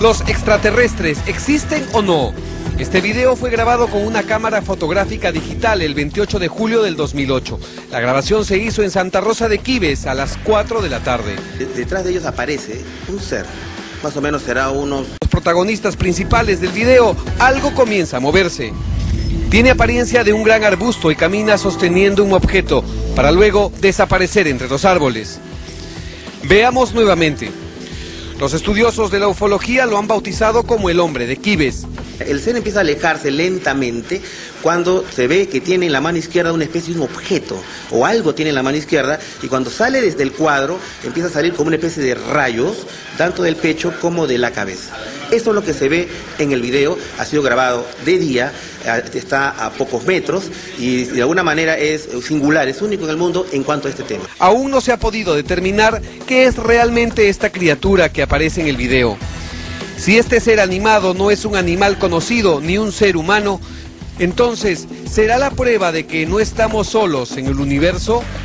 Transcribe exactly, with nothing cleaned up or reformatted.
¿Los extraterrestres existen o no? Este video fue grabado con una cámara fotográfica digital el veintiocho de julio del dos mil ocho. La grabación se hizo en Santa Rosa de Quibes a las cuatro de la tarde. Detrás de ellos aparece un ser, más o menos será unos... Los protagonistas principales del video, algo comienza a moverse. Tiene apariencia de un gran arbusto y camina sosteniendo un objeto, para luego desaparecer entre los árboles. Veamos nuevamente. Los estudiosos de la ufología lo han bautizado como el hombre de Quibes. El ser empieza a alejarse lentamente cuando se ve que tiene en la mano izquierda una especie de un objeto o algo tiene en la mano izquierda, y cuando sale desde el cuadro empieza a salir como una especie de rayos tanto del pecho como de la cabeza. Esto es lo que se ve en el video. Ha sido grabado de día, está a pocos metros y de alguna manera es singular, es único en el mundo en cuanto a este tema. Aún no se ha podido determinar qué es realmente esta criatura que aparece en el video. Si este ser animado no es un animal conocido ni un ser humano, entonces, ¿será la prueba de que no estamos solos en el universo?